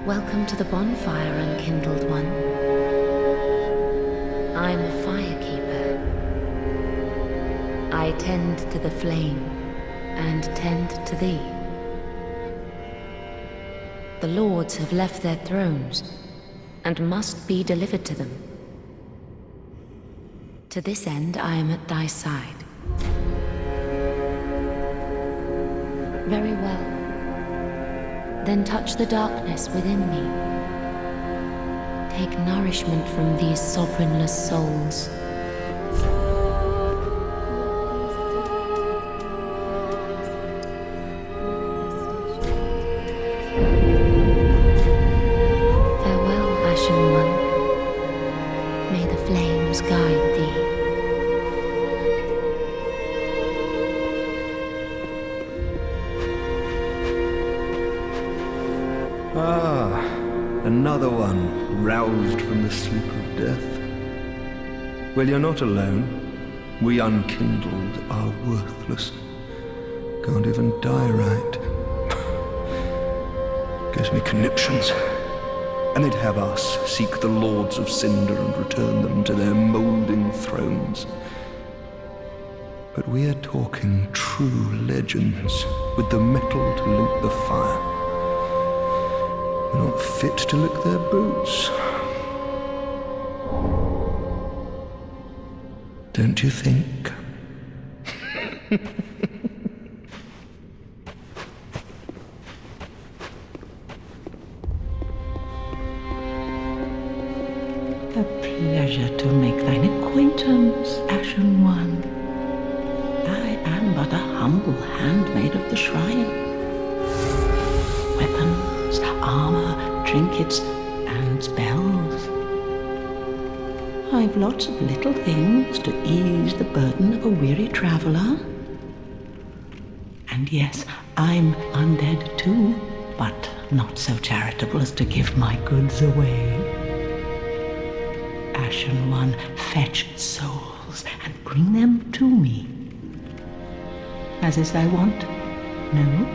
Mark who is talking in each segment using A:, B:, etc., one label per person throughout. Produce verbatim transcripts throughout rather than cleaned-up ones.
A: Welcome to the bonfire, unkindled one. I'm a firekeeper. I tend to the flame, and tend to thee. The lords have left their thrones, and must be delivered to them. To this end I am at thy side. Very well. Then touch the darkness within me. Take nourishment from these sovereignless souls. Farewell, Ashen One. May the flames guide thee.
B: Ah, another one roused from the sleep of death. Well, you're not alone. We unkindled are worthless. Can't even die right. Gives me conniptions. And they'd have us seek the lords of Cinder and return them to their moulding thrones. But we are talking true legends with the metal to link the fire. Not fit to lick their boots. Don't you think?
C: A pleasure to make thine acquaintance, Ashen One. I am but a humble handmaid of the shrine. Weapons, armor, trinkets, and spells. I've lots of little things to ease the burden of a weary traveler. And yes, I'm undead too, but not so charitable as to give my goods away. Ashen One, fetch souls and bring them to me. As is thy wont, no?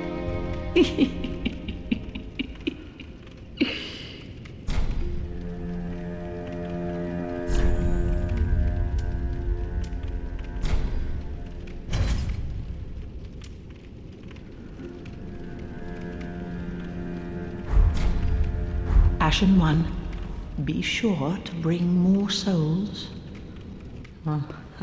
C: Ashen One, be sure to bring more souls. Oh.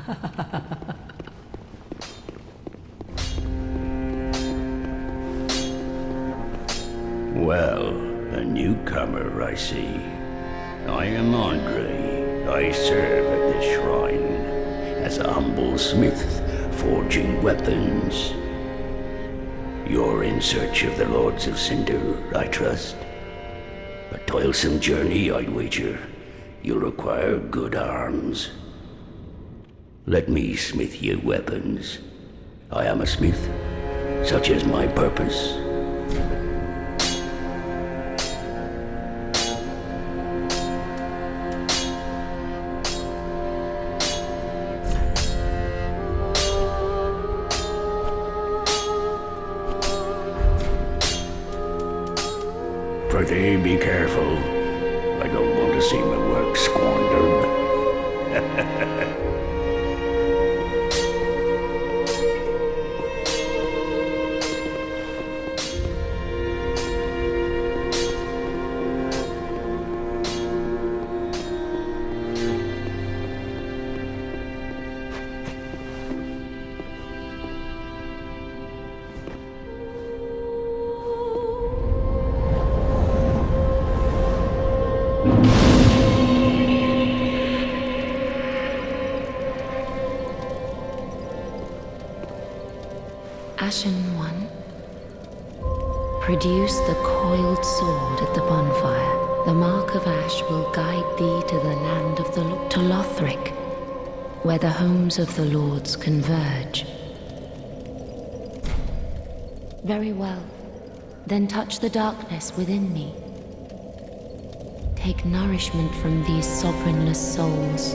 D: Well, a newcomer, I see. I am Andre. I serve at this shrine as a humble smith, forging weapons. You're in search of the Lords of Cinder, I trust. A toilsome journey, I'd wager. You'll require good arms. Let me smith you weapons. I am a smith, such is my purpose. Pretty be careful. I don't want to see my work squandered.
A: Ashen One, produce the coiled sword at the bonfire. The mark of ash will guide thee to the land of the Lo- to Lothric, where the homes of the lords converge. Very well. Then touch the darkness within me. Take nourishment from these sovereignless souls.